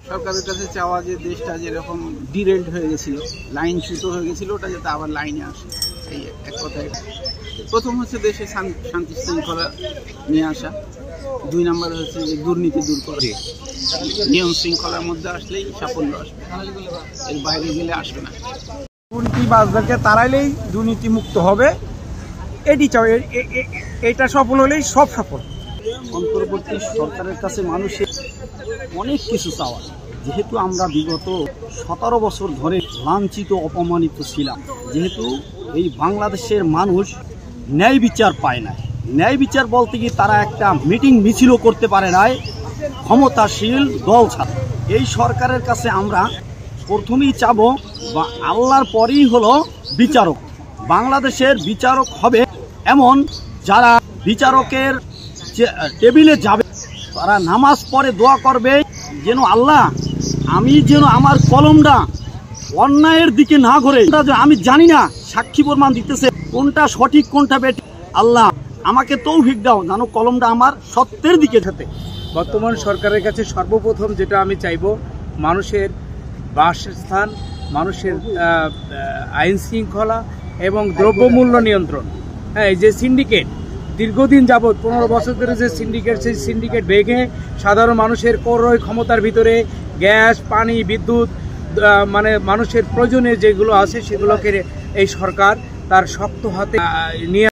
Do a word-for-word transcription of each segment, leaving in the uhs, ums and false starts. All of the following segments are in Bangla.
সরকারের কাছে চাওয়া যে দেশটা যেরকম ডিরেল্ড হয়ে গেছিল, লাইনচ্যুত হয়ে গেছিল, ওটা যাতে আবার লাইনে আসে। এই এক কথায় প্রথম হচ্ছে দেশে শান্তি শৃঙ্খলা নিয়ে আসা, দুই নম্বর হচ্ছে যে দুর্নীতি দূর করা। নিয়ম শৃঙ্খলার মধ্যে আসলেই সাফল্য আসবে, এর বাইরে গেলে আসবে না। দুর্নীতিবাজদেরকে তাড়াইলেই দুর্নীতি মুক্ত হবে, এটি চাও, এটা সফল হলেই সব সফল। অন্তর্বর্তী সরকারের কাছে মানুষের অনেক কিছু চাওয়া, যেহেতু আমরা বিগত সতেরো বছর ধরে লাঞ্ছিত অপমানিত ছিলাম, যেহেতু এই বাংলাদেশের মানুষ ন্যায় বিচার পায় না। ন্যায় বিচার বলতে গিয়ে তারা একটা মিটিং মিছিলও করতে পারে নাই ক্ষমতাশীল দল ছাড়া। এই সরকারের কাছে আমরা প্রথমেই চাবো, বা আল্লাহর পরেই হলো বিচারক। বাংলাদেশের বিচারক হবে এমন যারা বিচারকের টেবিলে যাবে, তারা নামাজ পড়ে দোয়া করবে যেন আল্লাহ আমি যেন আমার কলমটা অন্যায়ের দিকে না ঘুরে, আমি জানি না সাক্ষী প্রমাণ দিতেছে কোনটা সঠিক কোনটা বেঠিক, আল্লাহ আমাকে তৌফিক দাও যেন কলমটা আমার সত্যের দিকে থাকে। বর্তমান সরকারের কাছে সর্বপ্রথম যেটা আমি চাইব, মানুষের বাসস্থান, মানুষের আইন শৃঙ্খলা এবং দ্রব্যমূল্য নিয়ন্ত্রণ। হ্যাঁ, এই যে সিন্ডিকেট দীর্ঘদিন যাবৎ পনেরো বছর ধরে যে সিন্ডিকেট, সেই সিন্ডিকেট ভেঙে সাধারণ মানুষের ক্রয় ক্ষমতার ভিতরে গ্যাস, পানি, বিদ্যুৎ, মানে মানুষের প্রয়োজনীয় যেগুলো আছে সেগুলোকে এই সরকার তার শক্ত হাতে নিয়ে।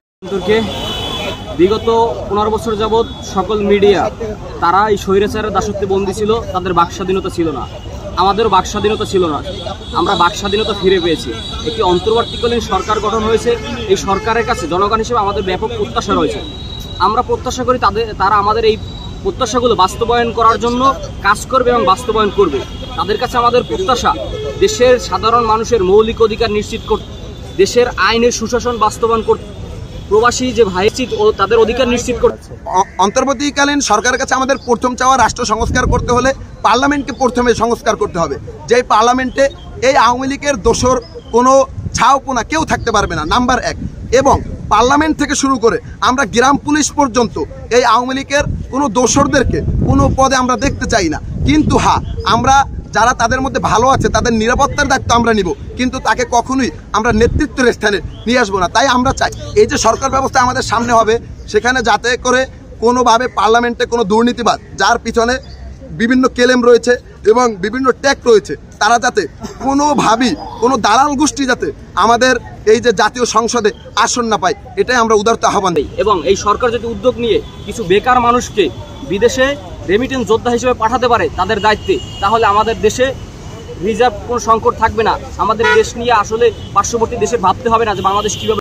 বিগত পনেরো বছর যাবৎ সকল মিডিয়া তারা এই স্বৈরাচারের দাসত্বে বন্দী ছিল, তাদের বাক স্বাধীনতা ছিল না, আমাদেরও বাক স্বাধীনতা ছিল না। আমরা বাক স্বাধীনতা ফিরে পেয়েছি। একটি অন্তর্বর্তীকালীন সরকার গঠন হয়েছে। এই সরকারের কাছে জনগণ হিসেবে আমাদের ব্যাপক প্রত্যাশা রয়েছে। আমরা প্রত্যাশা করি তাদের তারা আমাদের এই প্রত্যাশাগুলো বাস্তবায়ন করার জন্য কাজ করবে এবং বাস্তবায়ন করবে। তাদের কাছে আমাদের প্রত্যাশা দেশের সাধারণ মানুষের মৌলিক অধিকার নিশ্চিত করতে, দেশের আইনের সুশাসন বাস্তবায়ন করতে, প্রবাসী যে ভাই ও তাদের অধিকার নিশ্চিত করছে। অন্তর্বর্তীকালীন সরকারের কাছে আমাদের প্রথম চাওয়া, রাষ্ট্র সংস্কার করতে হলে পার্লামেন্টকে প্রথমে সংস্কার করতে হবে। যেই পার্লামেন্টে এই আওয়ামী লীগের দোসর কোনো ছাউপোনা কেউ থাকতে পারবে না, নাম্বার এক। এবং পার্লামেন্ট থেকে শুরু করে আমরা গ্রাম পুলিশ পর্যন্ত এই আওয়ামী লীগের কোনো দোসরদেরকে কোনো পদে আমরা দেখতে চাই না। কিন্তু হ্যাঁ, আমরা যারা তাদের মধ্যে ভালো আছে তাদের নিরাপত্তার দায়িত্ব আমরা নিব, কিন্তু তাকে কখনোই আমরা নেতৃত্বের স্থানে নিয়ে আসবো না। তাই আমরা চাই এই যে সরকার ব্যবস্থা আমাদের সামনে হবে, সেখানে যাতে করে কোনোভাবে পার্লামেন্টে কোনো দুর্নীতিবাদ, যার পিছনে বিভিন্ন কেলেম রয়েছে এবং বিভিন্ন ট্যাগ রয়েছে, তারা যাতে কোনোভাবেই কোনো দালাল গোষ্ঠী যাতে আমাদের এই যে জাতীয় সংসদে আসন না পায়, এটাই আমরা উদারতা আহ্বান দিই। এবং এই সরকার যদি উদ্যোগ নিয়ে কিছু বেকার মানুষকে বিদেশে রেমিটেন্স যোদ্ধা হিসেবে পাঠাতে পারে তাদের দায়িত্বে, তাহলে আমাদের দেশে রিজার্ভ কোনো সংকট থাকবে না। আমাদের দেশ নিয়ে আসলে পার্শ্ববর্তী দেশে ভাবতে হবে না যে বাংলাদেশ কীভাবে